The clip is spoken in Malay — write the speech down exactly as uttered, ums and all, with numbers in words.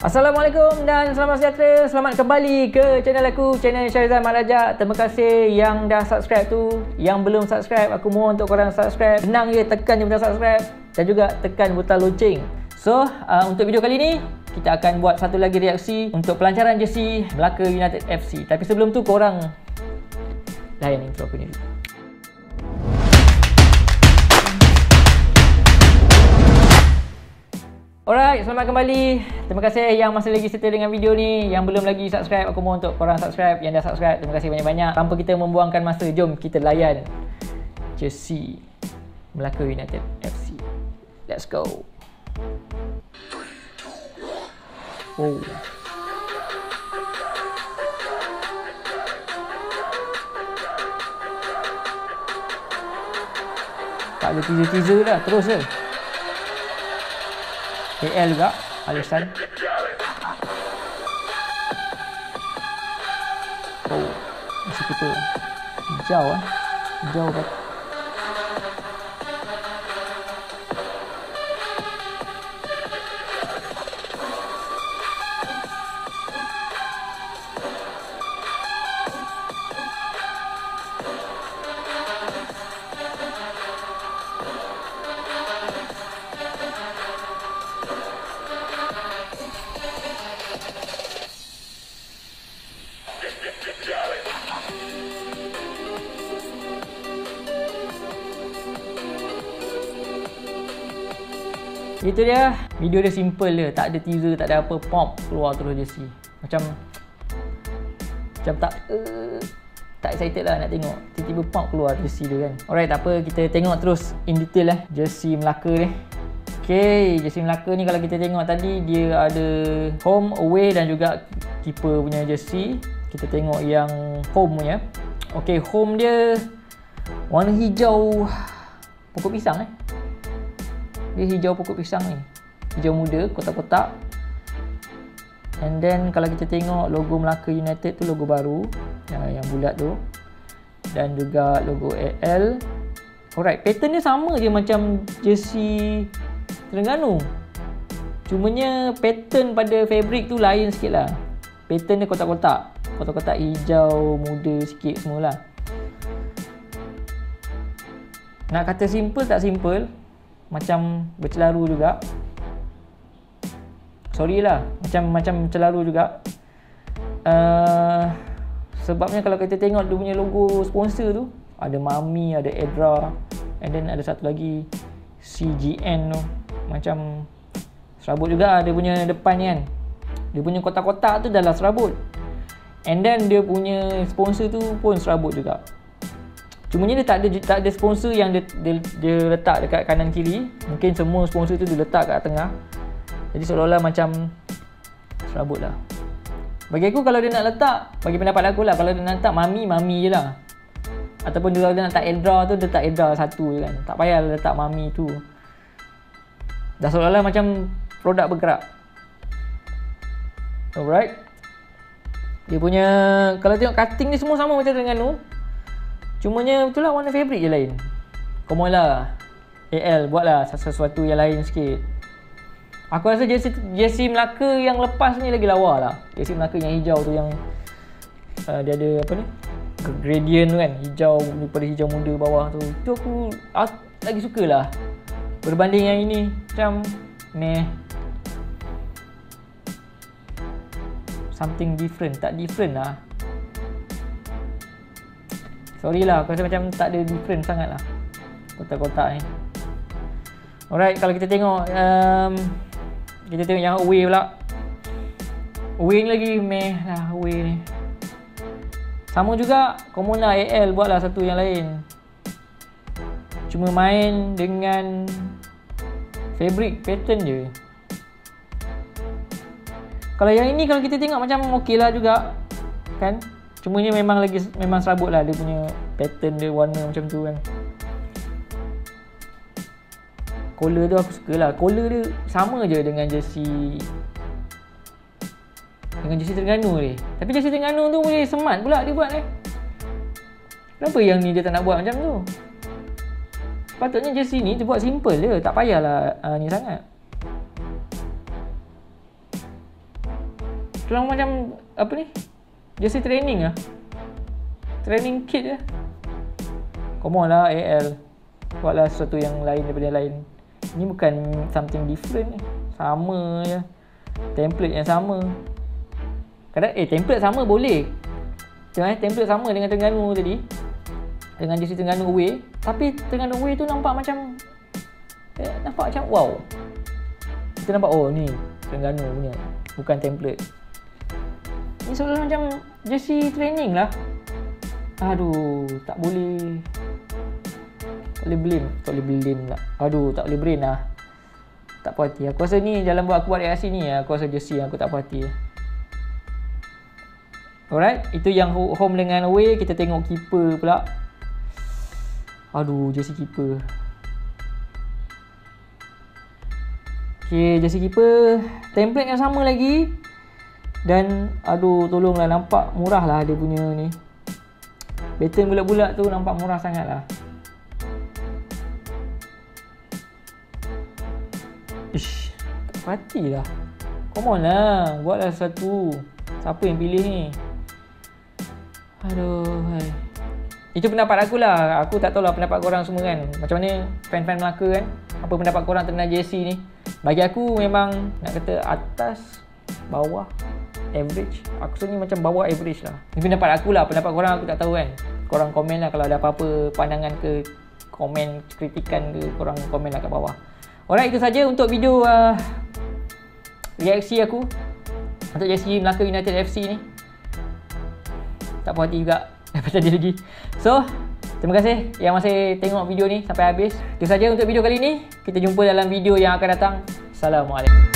Assalamualaikum dan selamat sejahtera. Selamat kembali ke channel aku, channel Syarizal Mat Rajak. Terima kasih yang dah subscribe tu. Yang belum subscribe, aku mohon untuk korang subscribe. Senang je, tekan je butang subscribe dan juga tekan butang lonceng. So, uh, untuk video kali ni kita akan buat satu lagi reaksi untuk pelancaran jersey Melaka United F C. Tapi sebelum tu korang layan intro aku ni dulu. Alright, selamat kembali. Terima kasih yang masih lagi setia dengan video ni. Yang belum lagi subscribe, aku mohon untuk korang subscribe. Yang dah subscribe, terima kasih banyak-banyak. Tanpa kita membuangkan masa, jom kita layan jersey Melaka United F C. Let's go. Oh. Tak ada teaser-teaser dah, terus je. A L juga, Alisson. Oh, masih kita hijau eh. Hijau kan. Itu dia, video dia simple je, tak ada teaser, tak ada apa, pop keluar terus jersey. Macam Macam tak uh, tak excited lah nak tengok, tiba-tiba pop keluar jersey dia kan. Alright, tak apa, kita tengok terus in detail lah jersey Melaka ni. Okay, jersey Melaka ni kalau kita tengok tadi, dia ada home, away dan juga keeper punya jersey. Kita tengok yang home punya. Okay, home dia warna hijau pokok pisang eh. Dia hijau pokok pisang ni, hijau muda, kotak-kotak. And then kalau kita tengok logo Melaka United tu, logo baru yang, yang bulat tu, dan juga logo A L. Alright, pattern dia sama je macam jersey Terengganu. Cumanya pattern pada fabric tu lain sikit lah. Pattern dia kotak-kotak, kotak-kotak hijau muda sikit semualah. Nak kata simple tak simple, macam bercelaru juga. Sorry lah, macam macam celaru juga. Uh, sebabnya kalau kita tengok dia punya logo sponsor tu, ada Mami, ada Edra, and then ada satu lagi C G N tu. Macam serabut juga dia punya depan ni kan. Dia punya kotak-kotak tu dalam serabut. And then dia punya sponsor tu pun serabut juga. Cumanya dia tak ada tak ada sponsor yang dia, dia, dia letak dekat kanan kiri. Mungkin semua sponsor tu dia letak kat tengah. Jadi seolah-olah macam serabut lah. Bagi aku kalau dia nak letak, bagi pendapat aku lah, kalau dia nak letak Mami, Mami je lah. Ataupun dia, dia nak letak Edra tu, dia letak Edra satu je kan. Tak payah letak Mami tu. Dah seolah-olah macam produk bergerak. Alright. Dia punya, kalau tengok cutting ni semua sama macam dengan tu. Cumanya betul lah, warna fabric je lain. Come on lah A L, buatlah sesuatu yang lain sikit. Aku rasa jersey, jersey Melaka yang lepas ni lagi lawa lah. Jersey Melaka yang hijau tu yang uh, dia ada apa ni, gradient tu kan, hijau daripada hijau muda bawah tu. Tu aku, aku lagi suka lah berbanding yang ini. Macam meh, something different. Tak different lah. Sorry lah, aku rasa macam tak ada different sangat lah kotak-kotak ni. Alright, kalau kita tengok um, kita tengok yang away pula. Away ni lagi meh lah, away ni. Sama juga, common lah A L, buatlah satu yang lain. Cuma main dengan fabric pattern je. Kalau yang ini kalau kita tengok macam okey lah juga kan. Cuma ni memang lagi memang serabut lah dia punya pattern dia, warna macam tu kan. Collar tu aku suka lah. Collar dia sama je dengan jersey dengan jersey Terengganu ni. Tapi jersey Terengganu tu boleh semat pula dia buat eh. Kenapa yang ni dia tak nak buat macam tu? Sepatutnya jersey ni dia buat simple je, tak payahlah uh, ni sangat. Terang macam apa ni? Jersey training lah. Training kit je. Come on lah A L. Buatlah sesuatu yang lain daripada yang lain. Ini bukan something different ni. Sama je. Template yang sama. Kadang eh template sama boleh. Macam eh template sama dengan Terengganu tadi. Dengan jersey Terengganu away. Tapi Terengganu away tu nampak macam eh, nampak macam wow. Kita nampak oh ni Terengganu punya. Bukan template. Ni seolah macam jersey training lah. Aduh, tak boleh. Tak boleh blame. Tak boleh blame lah. Aduh, tak boleh brain lah. Tak puas hati. Aku rasa ni dalam buat aku buat reaksi ni, aku rasa jersey yang aku tak puas hati. Alright, itu yang home dengan away. Kita tengok keeper pula. Aduh, jersey keeper. Okay, jersey keeper. Template yang sama lagi. Dan aduh, tolonglah, nampak murah lah dia punya ni. Pattern bulat-bulat tu nampak murah sangat lah. Ish, tak pati lah. Come on lah, buatlah satu. Siapa yang pilih ni? Aduh, hai. Itu pendapat aku lah. Aku tak tahu lah pendapat korang semua kan. Macam mana fan-fan Melaka kan. Apa pendapat korang tentang jersey ni? Bagi aku memang nak kata atas, bawah, average. Aku rasa ni macam bawah average lah. Ini pendapat aku lah. Pendapat korang aku tak tahu kan. Korang komen lah kalau ada apa-apa pandangan ke, komen, kritikan ke, korang komen lah kat bawah. Alright, itu saja untuk video uh, reaksi aku untuk jersey Melaka United F C ni. Tak puas hati juga daripada tadi lagi. So, terima kasih yang masih tengok video ni sampai habis. Itu saja untuk video kali ni. Kita jumpa dalam video yang akan datang. Assalamualaikum.